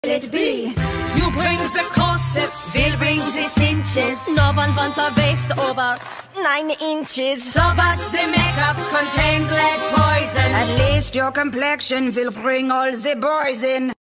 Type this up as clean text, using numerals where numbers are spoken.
It be. You bring the corsets, we'll bring the cinches. No one wants a waist over 9 inches. So what the makeup contains lead poison. At least your complexion will bring all the boys in.